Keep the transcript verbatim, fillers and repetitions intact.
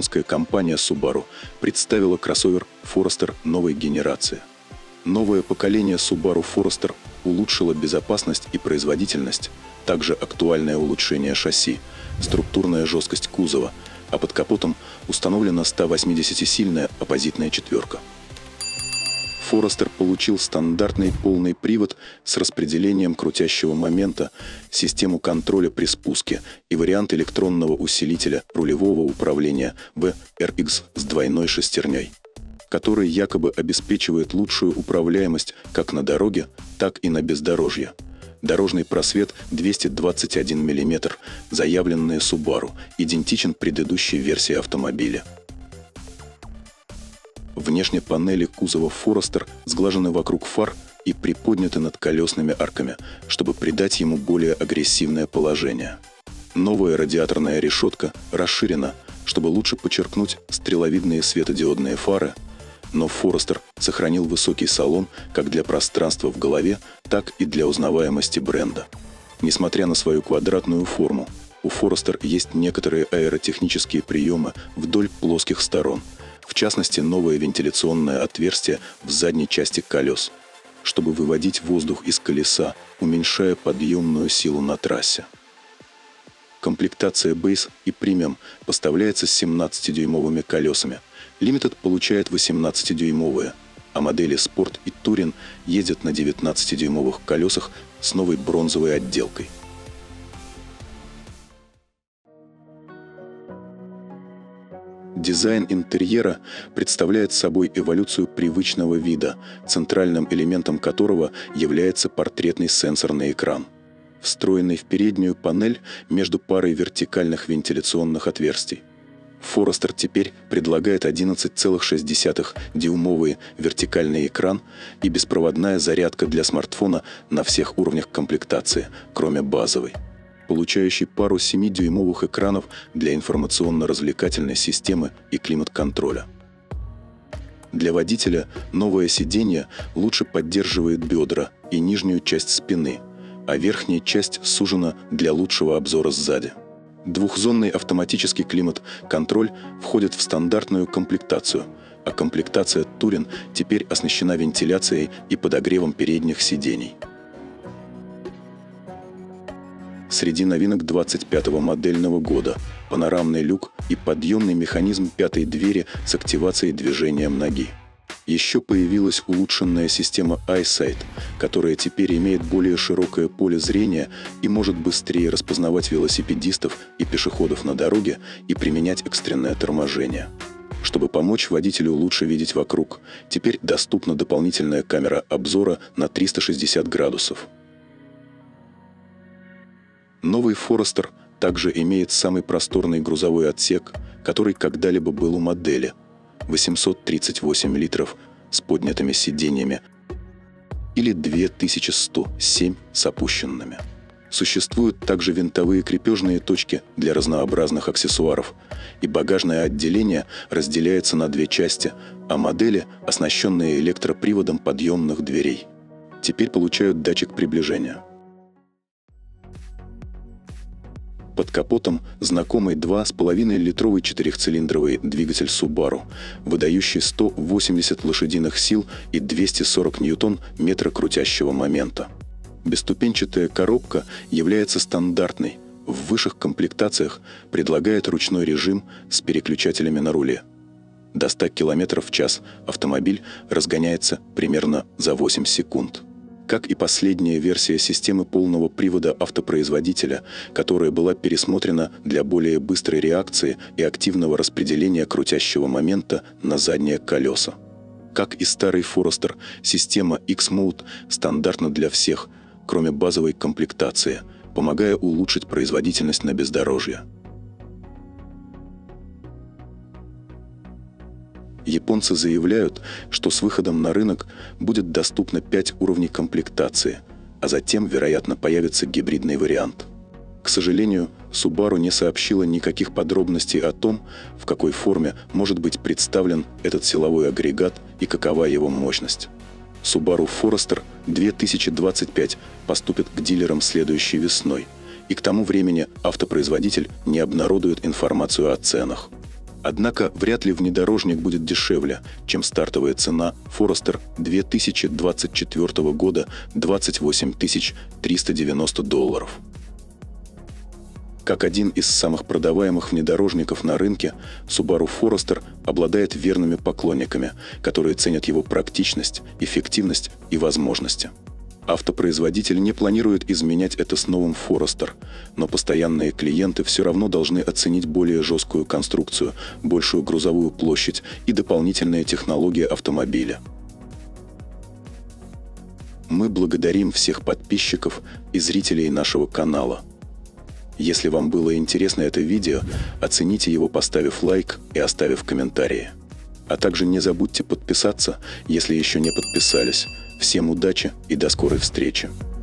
японская компания Subaru представила кроссовер Forester новой генерации. Новое поколение Subaru Forester улучшило безопасность и производительность, также актуальное улучшение шасси, структурная жесткость кузова, а под капотом установлена сто восьмидесятисильная оппозитная четверка. Forester получил стандартный полный привод с распределением крутящего момента, систему контроля при спуске и вариант электронного усилителя рулевого управления ви эр икс с двойной шестерней, который якобы обеспечивает лучшую управляемость как на дороге, так и на бездорожье. Дорожный просвет двести двадцать один миллиметр, заявленный Subaru, идентичен предыдущей версии автомобиля. Внешние панели кузова Forester сглажены вокруг фар и приподняты над колесными арками, чтобы придать ему более агрессивное положение. Новая радиаторная решетка расширена, чтобы лучше подчеркнуть стреловидные светодиодные фары, но Forester сохранил высокий салон как для пространства в голове, так и для узнаваемости бренда. Несмотря на свою квадратную форму, у Forester есть некоторые аэротехнические приемы вдоль плоских сторон, в частности, новое вентиляционное отверстие в задней части колес, чтобы выводить воздух из колеса, уменьшая подъемную силу на трассе. Комплектация Base и Premium поставляется с семнадцатидюймовыми колесами, Limited получает восемнадцатидюймовые, а модели Sport и Touring ездят на девятнадцатидюймовых колесах с новой бронзовой отделкой. Дизайн интерьера представляет собой эволюцию привычного вида, центральным элементом которого является портретный сенсорный экран, встроенный в переднюю панель между парой вертикальных вентиляционных отверстий. Forester теперь предлагает одиннадцать целых шесть десятых дюймовый вертикальный экран и беспроводная зарядка для смартфона на всех уровнях комплектации, кроме базовой, получающий пару семидюймовых экранов для информационно-развлекательной системы и климат-контроля. Для водителя новое сиденье лучше поддерживает бедра и нижнюю часть спины, а верхняя часть сужена для лучшего обзора сзади. Двухзонный автоматический климат-контроль входит в стандартную комплектацию, а комплектация Touring теперь оснащена вентиляцией и подогревом передних сидений. Среди новинок двадцать пятого модельного года панорамный люк и подъемный механизм пятой двери с активацией движением ноги. Еще появилась улучшенная система EyeSight, которая теперь имеет более широкое поле зрения и может быстрее распознавать велосипедистов и пешеходов на дороге и применять экстренное торможение. Чтобы помочь водителю лучше видеть вокруг, теперь доступна дополнительная камера обзора на триста шестьдесят градусов. Новый Forester также имеет самый просторный грузовой отсек, который когда-либо был у модели – восемьсот тридцать восемь литров с поднятыми сиденьями или две тысячи сто семь с опущенными. Существуют также винтовые крепежные точки для разнообразных аксессуаров, и багажное отделение разделяется на две части, а модели, оснащенные электроприводом подъемных дверей, теперь получают датчик приближения. Под капотом знакомый два с половиной литровый четырехцилиндровый двигатель Subaru, выдающий сто восемьдесят лошадиных сил и двести сорок ньютон-метра крутящего момента. Бесступенчатая коробка является стандартной, в высших комплектациях предлагает ручной режим с переключателями на руле. До ста километров в час автомобиль разгоняется примерно за восемь секунд. Как и последняя версия системы полного привода автопроизводителя, которая была пересмотрена для более быстрой реакции и активного распределения крутящего момента на задние колеса. Как и старый Forester, система X-Mode стандартна для всех, кроме базовой комплектации, помогая улучшить производительность на бездорожье. Японцы заявляют, что с выходом на рынок будет доступно пять уровней комплектации, а затем, вероятно, появится гибридный вариант. К сожалению, Subaru не сообщила никаких подробностей о том, в какой форме может быть представлен этот силовой агрегат и какова его мощность. Subaru Forester две тысячи двадцать пять поступит к дилерам следующей весной, и к тому времени автопроизводитель не обнародует информацию о ценах. Однако вряд ли внедорожник будет дешевле, чем стартовая цена Forester две тысячи двадцать четвёртого года двадцать восемь тысяч триста девяносто долларов. Как один из самых продаваемых внедорожников на рынке, Subaru Forester обладает верными поклонниками, которые ценят его практичность, эффективность и возможности. Автопроизводитель не планирует изменять это с новым Forester, но постоянные клиенты все равно должны оценить более жесткую конструкцию, большую грузовую площадь и дополнительные технологии автомобиля. Мы благодарим всех подписчиков и зрителей нашего канала. Если вам было интересно это видео, оцените его, поставив лайк и оставив комментарии. А также не забудьте подписаться, если еще не подписались. Всем удачи и до скорой встречи!